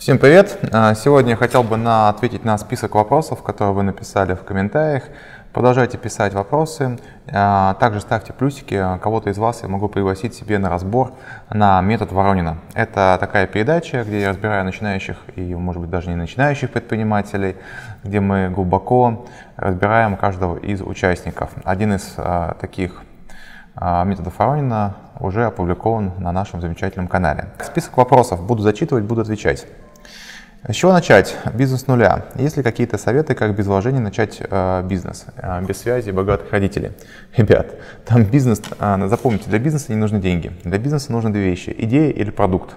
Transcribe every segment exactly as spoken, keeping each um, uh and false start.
Всем привет! Сегодня я хотел бы на, ответить на список вопросов, которые вы написали в комментариях. Продолжайте писать вопросы. Также ставьте плюсики. Кого-то из вас я могу пригласить себе на разбор на метод Воронина. Это такая передача, где я разбираю начинающих и, может быть, даже не начинающих предпринимателей, где мы глубоко разбираем каждого из участников. Один из таких методов Воронина уже опубликован на нашем замечательном канале. Список вопросов буду зачитывать, буду отвечать. С чего начать? Бизнес с нуля. Есть ли какие-то советы, как без вложений начать э, бизнес? Э, без связи богатых родителей? Ребят, там бизнес, э, запомните, для бизнеса не нужны деньги. Для бизнеса нужны две вещи: идея или продукт.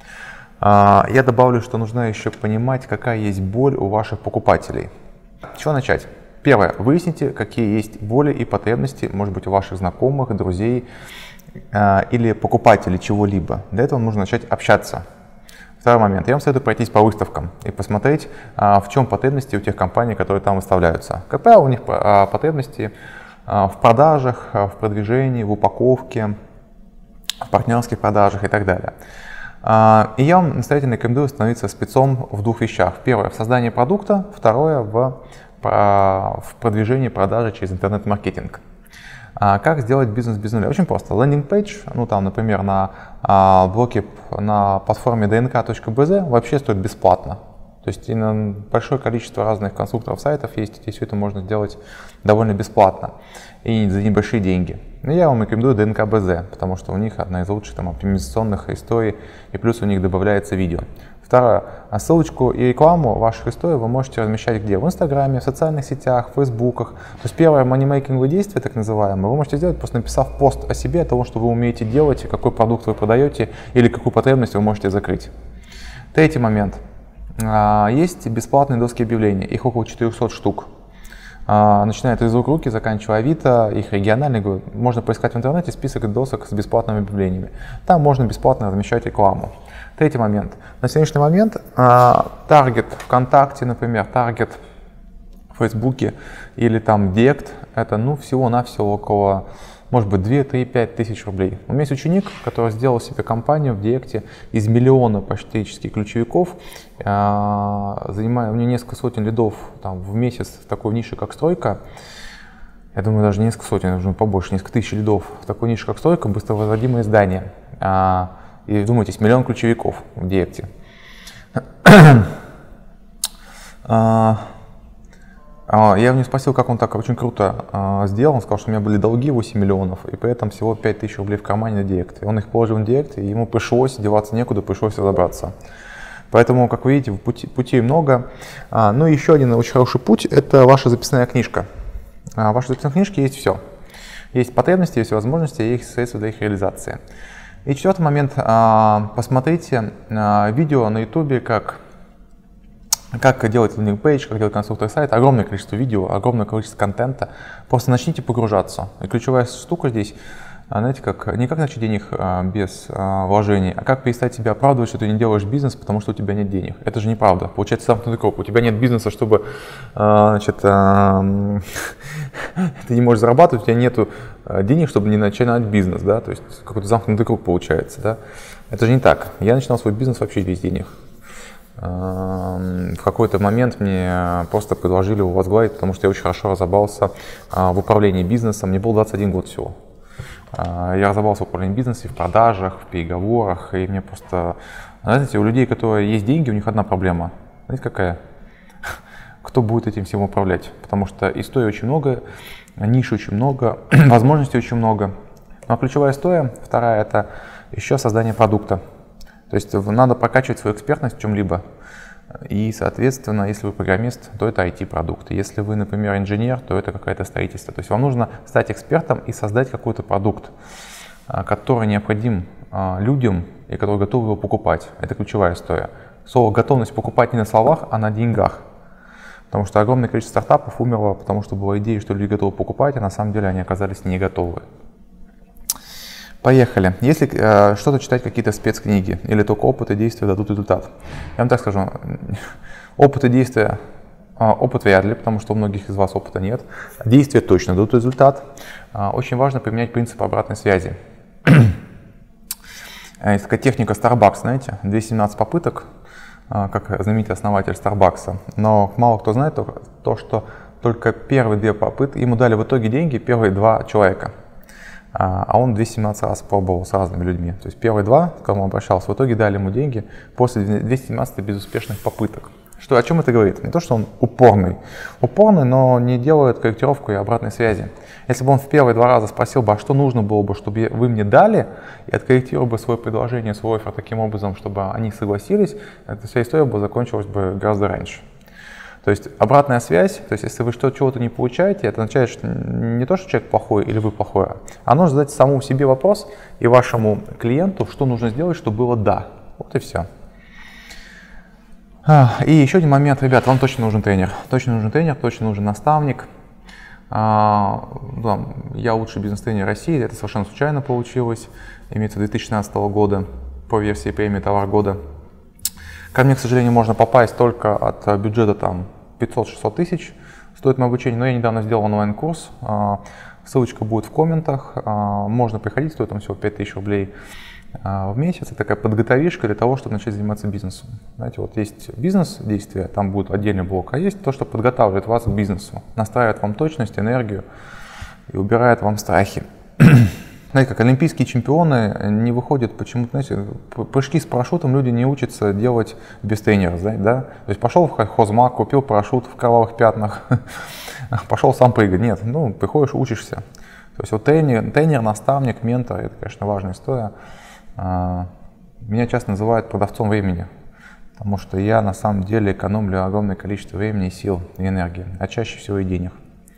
Э, я добавлю, что нужно еще понимать, какая есть боль у ваших покупателей. С чего начать? Первое. Выясните, какие есть боли и потребности, может быть, у ваших знакомых, друзей э, или покупателей чего-либо. Для этого нужно начать общаться. Второй момент. Я вам советую пройтись по выставкам и посмотреть, в чем потребности у тех компаний, которые там выставляются. Как правило, у них потребности в продажах, в продвижении, в упаковке, в партнерских продажах и так далее. И я вам настоятельно рекомендую становиться спецом в двух вещах. Первое – в создании продукта, второе – в, в продвижении продажи через интернет-маркетинг. Как сделать бизнес без нуля? Очень просто. Лендинг-пейдж, ну там, например, на а, блоке на платформе ди эн ка точка би зет вообще стоит бесплатно. То есть и на большое количество разных конструкторов сайтов есть, и все это можно сделать довольно бесплатно и за небольшие деньги. Но я вам рекомендую ди эн ка точка би зет, потому что у них одна из лучших там оптимизационных историй, и плюс у них добавляется видео. Второе. Ссылочку и рекламу ваших историй вы можете размещать где? В Инстаграме, в социальных сетях, в Фейсбуках. То есть первое манимейкинговое действие, так называемое, вы можете сделать, просто написав пост о себе, о том, что вы умеете делать, какой продукт вы продаете или какую потребность вы можете закрыть. Третий момент. Есть бесплатные доски объявлений, их около четырёхсот штук. Начиная от из рук в руки, заканчивая Авито, их региональные, можно поискать в интернете список досок с бесплатными объявлениями. Там можно бесплатно размещать рекламу. Третий момент. На сегодняшний момент таргет ВКонтакте, например, таргет в Фейсбуке или там Директ, это ну всего-навсего около, может быть, две, три, пять тысяч рублей. У меня есть ученик, который сделал себе компанию в Директе из миллиона практически ключевиков, занимая у меня несколько сотен лидов там, в месяц в такой нише, как стройка. Я думаю, даже несколько сотен, уже побольше, несколько тысяч лидов в такой нише, как стройка, быстро возводимые здания. И вдумайтесь, миллион ключевиков в Директе. Я у него спросил, как он так очень круто сделал. Он сказал, что у меня были долги восемь миллионов, и при этом всего пять тысяч рублей в кармане на Директе. Он их положил в Директ, и ему пришлось, деваться некуда, пришлось разобраться. Поэтому, как вы видите, пути, путей много. Ну и еще один очень хороший путь – это ваша записная книжка. В вашей записной книжке есть все. Есть потребности, есть возможности, есть средства для их реализации. И четвертый момент, посмотрите видео на ютубе, как, как делать лендинг-пейдж, как делать конструктор сайта, огромное количество видео, огромное количество контента, просто начните погружаться. И ключевая штука здесь, знаете, как, не как начать денег без вложений, а как перестать себя оправдывать, что ты не делаешь бизнес, потому что у тебя нет денег. Это же неправда. Получается замкнутый круг. У тебя нет бизнеса, чтобы, значит, ты не можешь зарабатывать, у тебя нет денег, чтобы не начинать бизнес, да, то есть какой-то замкнутый круг получается, да. Это же не так. Я начинал свой бизнес вообще без денег. В какой-то момент мне просто предложили его возглавить, потому что я очень хорошо разобрался в управлении бизнесом. Мне было двадцать один год всего. Я разобрался в управлении бизнесом, в продажах, в переговорах, и мне просто, знаете, у людей, которые есть деньги, у них одна проблема. Знаете, какая? Кто будет этим всем управлять? Потому что историй очень много, ниш очень много, возможностей очень много. Но ключевая история, вторая, это еще создание продукта. То есть надо прокачивать свою экспертность в чем-либо. И, соответственно, если вы программист, то это ай ти-продукт. Если вы, например, инженер, то это какое-то строительство. То есть вам нужно стать экспертом и создать какой-то продукт, который необходим людям и которые готовы его покупать. Это ключевая история. Слово «готовность» покупать не на словах, а на деньгах. Потому что огромное количество стартапов умерло, потому что была идея, что люди готовы покупать, а на самом деле они оказались не готовы. Поехали. Если э, что-то читать, какие-то спецкниги, или только опыт и действия дадут результат. Я вам так скажу, опыт и действия, э, опыт вряд ли, потому что у многих из вас опыта нет. Действия точно дадут результат. Э, очень важно применять принцип обратной связи. Есть такая техника Starbucks, знаете, двести семнадцать попыток, как знаменитый основатель Starbucks. Но мало кто знает то, то что только первые две попытки, ему дали в итоге деньги первые два человека. А он двести семнадцать раз пробовал с разными людьми. То есть первые два, к кому он обращался, в итоге дали ему деньги после двухсот семнадцати безуспешных попыток. Что, о чем это говорит? Не то, что он упорный. Упорный, но не делает корректировку и обратной связи. Если бы он в первые два раза спросил бы, а что нужно было бы, чтобы вы мне дали, и откорректировал бы свое предложение, свой оффер таким образом, чтобы они согласились, эта вся история бы закончилась бы гораздо раньше. То есть обратная связь, то есть если вы что-то чего-то не получаете, это означает, что не то, что человек плохой или вы плохой, а нужно задать самому себе вопрос и вашему клиенту, что нужно сделать, чтобы было «да». Вот и все. И еще один момент, ребят, вам точно нужен тренер. Точно нужен тренер, точно нужен наставник. Я лучший бизнес-тренер России, это совершенно случайно получилось, имеется две тысячи шестнадцатого года по версии премии «Товар года». Ко мне, к сожалению, можно попасть только от бюджета там пятьсот-шестьсот тысяч, стоит мое обучение, но я недавно сделал онлайн-курс, ссылочка будет в комментах, можно приходить, стоит там всего пять тысяч рублей в месяц, это такая подготовишка для того, чтобы начать заниматься бизнесом. Знаете, вот есть бизнес-действие, там будет отдельный блок, а есть то, что подготавливает вас к бизнесу, настраивает вам точность, энергию и убирает вам страхи. Знаете, как олимпийские чемпионы не выходят почему-то, знаете, прыжки с парашютом люди не учатся делать без тренера, знаете, да? То есть пошел в хозмаг, купил парашют в кровавых пятнах, пошел сам прыгать. Нет, ну, приходишь, учишься. То есть вот тренер, тренер, наставник, ментор, это, конечно, важная история. Меня часто называют продавцом времени, потому что я на самом деле экономлю огромное количество времени, сил и энергии, а чаще всего и денег.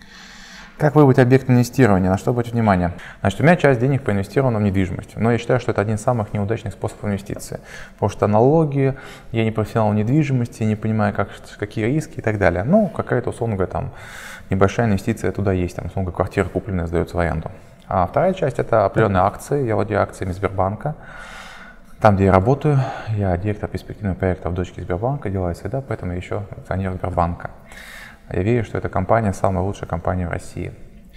Как выбрать объект инвестирования? На что обратить внимание? Значит, у меня часть денег проинвестирована в недвижимость, но я считаю, что это один из самых неудачных способов инвестиции, потому что налоги, я не профессионал в недвижимости, не понимаю, как, какие риски и так далее. Ну, какая-то, условно говоря, там небольшая инвестиция туда есть, там, условно говоря, квартира купленная, сдается в аренду. А вторая часть – это определенные акции, я владею акциями Сбербанка. Там, где я работаю, я директор перспективного проекта в дочке Сбербанка, делаю среда, поэтому я еще акционер Сбербанка. Я верю, что эта компания самая лучшая компания в России.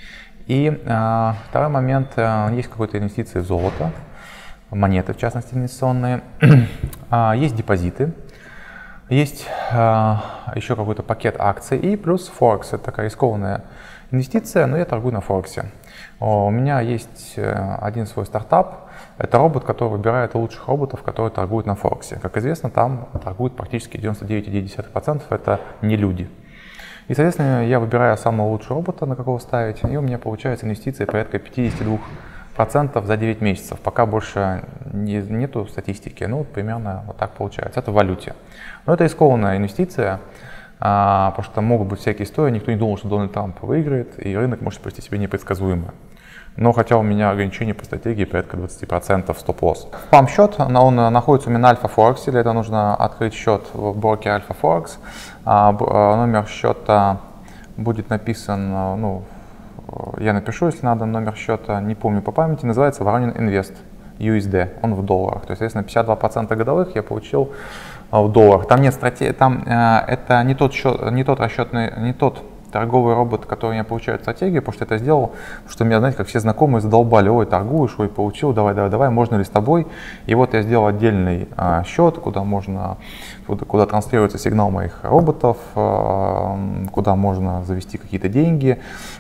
И э, второй момент, э, есть какие-то инвестиции в золото, монеты, в частности, инвестиционные, э, есть депозиты, есть э, еще какой-то пакет акций и плюс Форекс. Это такая рискованная инвестиция, но я торгую на Форексе. У меня есть один свой стартап, это робот, который выбирает лучших роботов, которые торгуют на Форексе. Как известно, там торгуют практически девяносто девять целых девять десятых процента, это не люди. И, соответственно, я выбираю самого лучшего робота, на какого ставить, и у меня получается инвестиции порядка пятьдесят два процента за девять месяцев. Пока больше не, нету статистики, ну, примерно вот так получается. Это в валюте. Но это рискованная инвестиция, а, потому что могут быть всякие истории, никто не думал, что Дональд Трамп выиграет, и рынок может привести себя непредсказуемо. Но хотя у меня ограничение по стратегии порядка двадцать процентов стоп-лосс. Памп-счет, он находится у меня на Альфа Форексе, для этого нужно открыть счет в брокере Альфа Форекс. Номер счета будет написан, ну, я напишу, если надо, номер счета, не помню по памяти, называется Воронин Инвест ю эс ди, он в долларах. То есть, соответственно, пятьдесят два процента годовых я получил в долларах. Там нет стратегии, там это не тот счет, не тот расчетный, не тот торговый робот, который я получаю стратегию, потому что это сделал, что меня, знаете, как все знакомые задолбали, ой, торгуешь, ой, получил, давай, давай, давай, можно ли с тобой? И вот я сделал отдельный а, счет, куда можно, куда, куда транслируется сигнал моих роботов, а, куда можно завести какие-то деньги,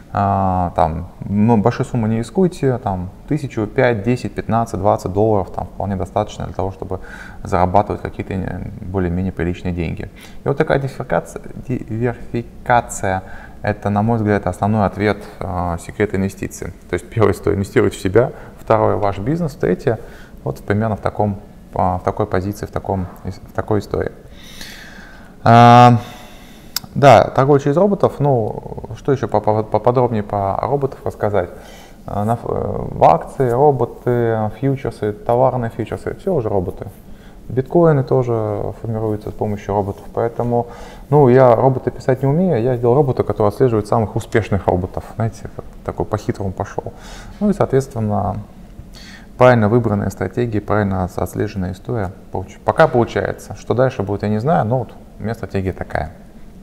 а, там, ну, большой суммы не рискуйте, там, тысячу, пять, десять, пятнадцать, двадцать долларов, там, вполне достаточно для того, чтобы зарабатывать какие-то более-менее приличные деньги. И вот такая диверсификация, диверсификация это, на мой взгляд, основной ответ э, секрета инвестиций. То есть первое, что инвестировать в себя, второе, ваш бизнес, третье, вот примерно в, таком, э, в такой позиции, в, таком, в такой истории. А, да, торговля через роботов, ну, что еще поподробнее по роботам рассказать? На, в акции, роботы, фьючерсы, товарные фьючерсы, все уже роботы. Биткоины тоже формируются с помощью роботов, поэтому, ну, я роботы писать не умею, я сделал робота, который отслеживает самых успешных роботов, знаете, такой по-хитрому пошел. Ну и, соответственно, правильно выбранная стратегия, правильно отслеженная история, пока получается. Что дальше будет, я не знаю, но вот у меня стратегия такая.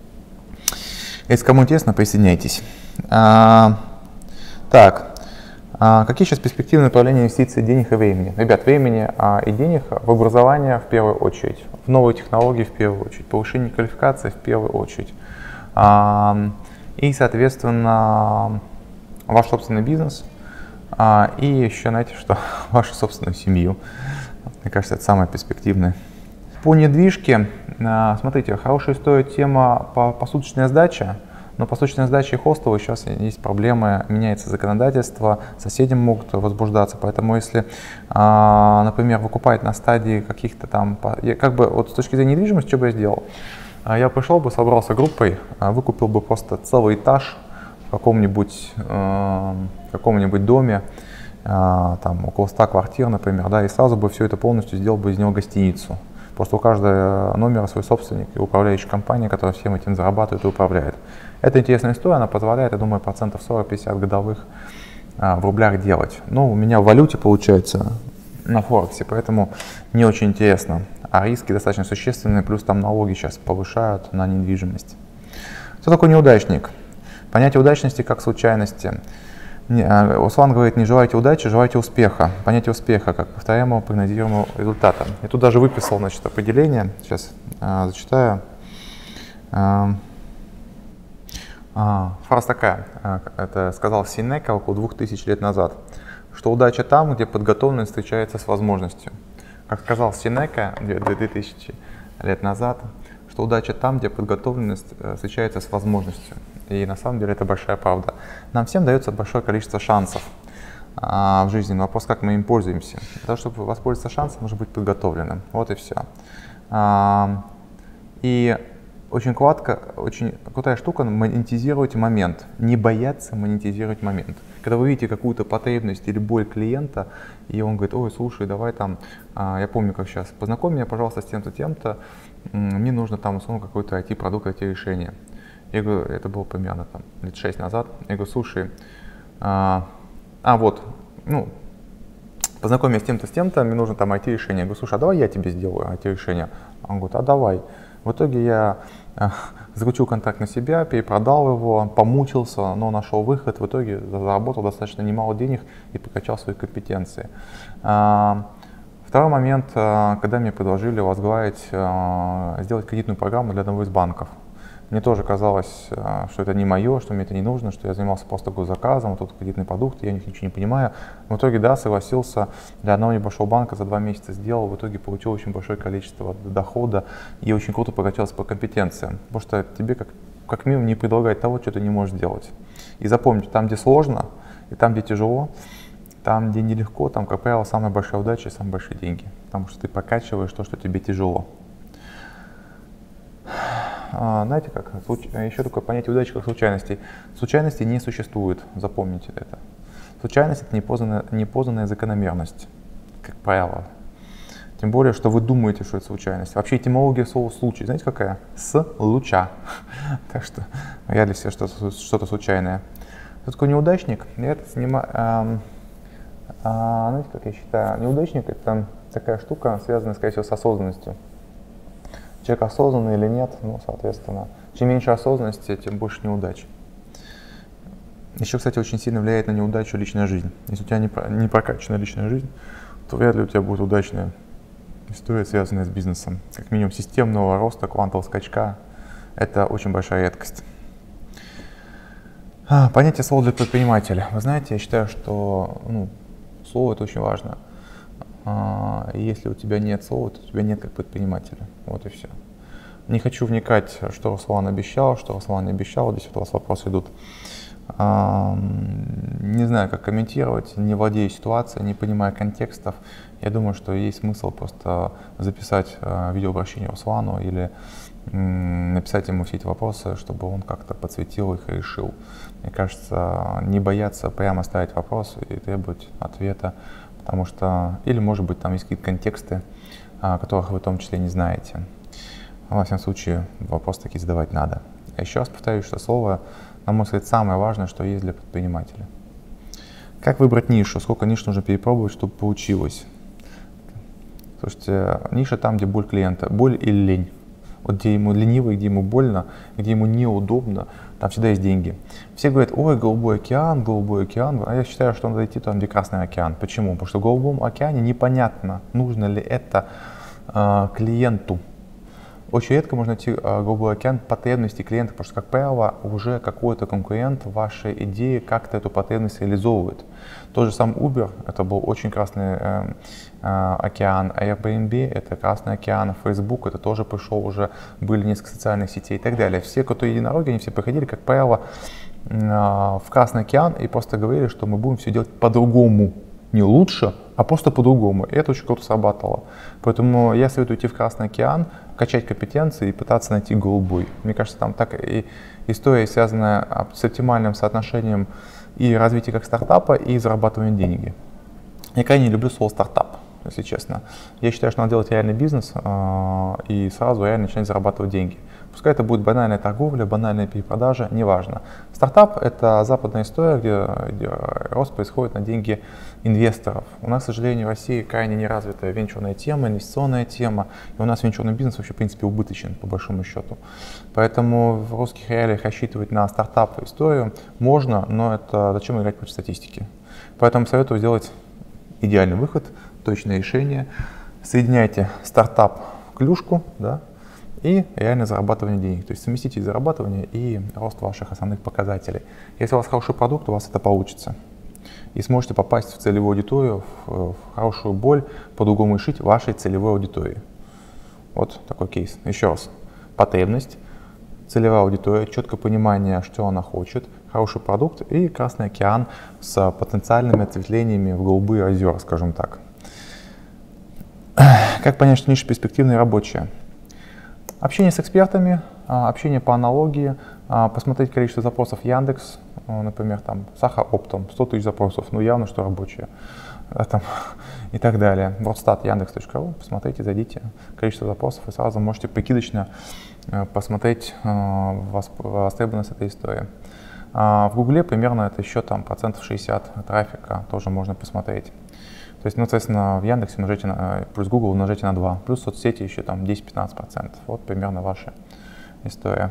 Если кому интересно, присоединяйтесь. А, так. А какие сейчас перспективы направления инвестиций денег и времени? Ребят, времени а, и денег в образование в первую очередь, в новые технологии в первую очередь, повышение квалификации в первую очередь. А, и, соответственно, ваш собственный бизнес. А, и еще, знаете, что вашу собственную семью. Мне кажется, это самое перспективное. По недвижке, а, смотрите, хорошая история тема по посуточной сдаче. Но по суточной сдаче и хостелу сейчас есть проблемы, меняется законодательство, соседи могут возбуждаться. Поэтому если, например, выкупать на стадии каких-то там, как бы вот с точки зрения недвижимости, что бы я сделал? Я пришел бы, собрался группой, выкупил бы просто целый этаж в каком-нибудь каком-нибудь доме, там около ста квартир, например, да, и сразу бы все это полностью сделал бы из него гостиницу. Просто у каждого номера свой собственник и управляющая компания, которая всем этим зарабатывает и управляет. Это интересная история, она позволяет, я думаю, процентов сорок-пятьдесят годовых а, в рублях делать. Ну, у меня в валюте получается на Форексе, поэтому не очень интересно. А риски достаточно существенные, плюс там налоги сейчас повышают на недвижимость. Что такое неудачник? Понятие удачности как случайности. Руслан говорит, не желайте удачи, желайте успеха. Понятие успеха как повторяемого прогнозируемого результата. Я тут даже выписал, значит, определение. Сейчас э, зачитаю. Э, э, фраза такая, э, это сказал Синека около двух тысяч лет назад, что удача там, где подготовленность встречается с возможностью. Как сказал Синека две тысячи лет назад, что удача там, где подготовленность встречается с возможностью. И на самом деле это большая правда. Нам всем дается большое количество шансов а, в жизни, но вопрос, как мы им пользуемся. Для того, чтобы воспользоваться шансом, нужно быть подготовленным. Вот и все. А, и очень кратко, очень крутая штука — монетизировать момент. Не бояться монетизировать момент. Когда вы видите какую-то потребность или боль клиента, и он говорит, ой, слушай, давай там, а, я помню, как сейчас, познакомь меня, пожалуйста, с тем-то, тем-то, мне нужно там, условно, какой-то ай ти-продукт, ай ти-решение. Я говорю, это было примерно там лет шесть назад. Я говорю, слушай, а, а вот, ну, познакомь меня с тем-то, с тем-то, мне нужно там ай ти-решение. Я говорю, слушай, а давай я тебе сделаю ай ти-решение. Он говорит, а давай. В итоге я а, закрутил контракт на себя, перепродал его, помучился, но нашел выход. В итоге заработал достаточно немало денег и прокачал свои компетенции. А, второй момент, а, когда мне предложили возглавить, а, сделать кредитную программу для одного из банков. Мне тоже казалось, что это не мое, что мне это не нужно, что я занимался просто госзаказом, тут кредитный продукт, я ничего не понимаю. В итоге, да, согласился, для одного небольшого банка за два месяца сделал, в итоге получил очень большое количество дохода и очень круто прокачался по компетенциям. Потому что тебе как, как минимум не предлагают того, что ты не можешь делать. И запомните, там, где сложно, и там, где тяжело, там, где нелегко, там, как правило, самая большая удача и самые большие деньги. Потому что ты прокачиваешь то, что тебе тяжело. А, знаете как, еще такое понятие удачи как случайностей. Случайностей не существует, запомните это. Случайность — это непознанная, непознанная закономерность, как правило. Тем более, что вы думаете, что это случайность. Вообще этимология слова «случай», знаете какая? С луча. Так что вряд ли все что-то что-то случайное. Что такое неудачник? Я это снимаю. А, а, знаете, как я считаю? Неудачник — это такая штука, связанная, скорее всего, с осознанностью. Человек осознанный или нет, ну, соответственно, чем меньше осознанности, тем больше неудач. Еще, кстати, очень сильно влияет на неудачу личная жизнь. Если у тебя не, не прокачанная личная жизнь, то вряд ли у тебя будет удачная история, связанная с бизнесом. Как минимум системного роста, квантового скачка — это очень большая редкость. А, понятие слова для предпринимателя. Вы знаете, я считаю, что ну, слово — это очень важно. И если у тебя нет слова, то у тебя нет как предпринимателя. Вот и все. Не хочу вникать, что Руслан обещал, что Руслан не обещал. Здесь вот у вас вопросы идут. Не знаю, как комментировать, не владея ситуацией, не понимая контекстов. Я думаю, что есть смысл просто записать видеообращение Руслану или написать ему все эти вопросы, чтобы он как-то подсветил их и решил. Мне кажется, не бояться прямо ставить вопросы и требовать ответа. Потому что, или может быть там есть какие-то контексты, а, которых вы в том числе не знаете. Во всяком случае, вопрос таки задавать надо. Я еще раз повторюсь, что слово, на мой взгляд, самое важное, что есть для предпринимателя. Как выбрать нишу? Сколько ниш нужно перепробовать, чтобы получилось? Слушайте, ниша там, где боль клиента. Боль или лень. Вот где ему лениво, где ему больно, где ему неудобно, там всегда есть деньги. Все говорят, ой, голубой океан, голубой океан, а я считаю, что надо идти там, где Красный океан. Почему? Потому что в голубом океане непонятно, нужно ли это э, клиенту. Очень редко можно найти э, голубой океан потребности клиента, потому что, как правило, уже какой-то конкурент вашей идеи как-то эту потребность реализовывает. Тот же сам Uber, это был очень красный э, э, океан, Airbnb, это Красный океан, Facebook, это тоже пришел уже, были несколько социальных сетей и так далее. Все, кто единороги, они все приходили, как правило, э, в Красный океан и просто говорили, что мы будем все делать по-другому. Не лучше, а просто по-другому. И это очень круто срабатывало. Поэтому я советую идти в Красный океан, качать компетенции и пытаться найти голубой. Мне кажется, там так и история, связанная с оптимальным соотношением и развития как стартапа, и зарабатывания денег. Я крайне не люблю слово стартап, если честно. Я считаю, что надо делать реальный бизнес э, и сразу реально начинать зарабатывать деньги. Пускай это будет банальная торговля, банальная перепродажа, неважно. Стартап — это западная история, где, где рост происходит на деньги инвесторов. У нас, к сожалению, в России крайне неразвитая венчурная тема, инвестиционная тема, и у нас венчурный бизнес вообще, в принципе, убыточен, по большому счету. Поэтому в русских реалиях рассчитывать на стартап историю можно, но это зачем играть против статистики. Поэтому советую сделать идеальный выход, точное решение. Соединяйте стартап в клюшку, да, и реально зарабатывание денег. То есть совместите зарабатывание и рост ваших основных показателей. Если у вас хороший продукт, у вас это получится. И сможете попасть в целевую аудиторию, в, в хорошую боль, по-другому решить вашей целевой аудитории. Вот такой кейс. Еще раз. Потребность, целевая аудитория, четкое понимание, что она хочет, хороший продукт и Красный океан с потенциальными ответвлениями в голубые озера, скажем так. Как понять, что ниша перспективная и рабочая? Общение с экспертами, общение по аналогии, посмотреть количество запросов Яндекс, например, там Саха оптом, сто тысяч запросов, ну явно, что рабочие, там, и так далее. WordStat, Яндекс точка ру, посмотрите, зайдите, количество запросов, и сразу можете прикидочно посмотреть востребованность этой истории. В Гугле примерно это еще там процентов шестьдесят трафика тоже можно посмотреть. То есть, ну, соответственно, в Яндексе умножайте на, плюс Google умножайте на два, плюс соцсети еще там десять-пятнадцать процентов. Вот примерно ваша история.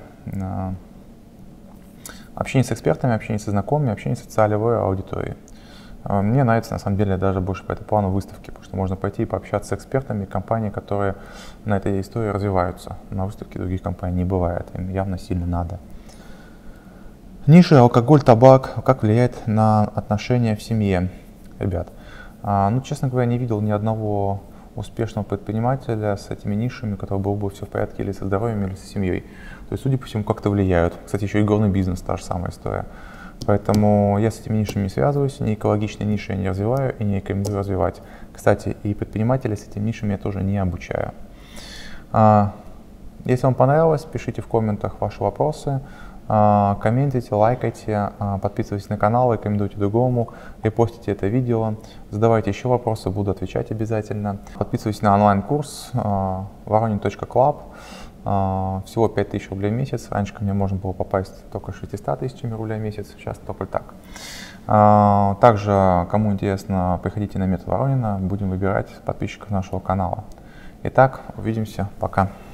Общение с экспертами, общение со знакомыми, общение с целевой аудиторией. Мне нравится, на самом деле, даже больше по этому плану выставки, потому что можно пойти и пообщаться с экспертами компаний, которые на этой истории развиваются. На выставке других компаний не бывает, им явно сильно надо. Ниша, алкоголь, табак, как влияет на отношения в семье, ребят? А, ну, честно говоря, не видел ни одного успешного предпринимателя с этими нишами, у которого было бы все в порядке или со здоровьем, или со семьей. То есть, судя по всему, как-то влияют. Кстати, еще и горный бизнес, та же самая история. Поэтому я с этими нишами не связываюсь, ни экологичные ниши я не развиваю и не рекомендую развивать. Кстати, и предпринимателей с этими нишами я тоже не обучаю. А, если вам понравилось, пишите в комментах ваши вопросы. Комментируйте, лайкайте, подписывайтесь на канал, рекомендуйте другому, репостите это видео, задавайте еще вопросы, буду отвечать обязательно. Подписывайтесь на онлайн-курс вороnin точка клаб, всего пять тысяч рублей в месяц. Раньше ко мне можно было попасть только шестьюстами тысячами рублей в месяц, сейчас только так. Также, кому интересно, приходите на метод Воронина, будем выбирать подписчиков нашего канала. Итак, увидимся, пока.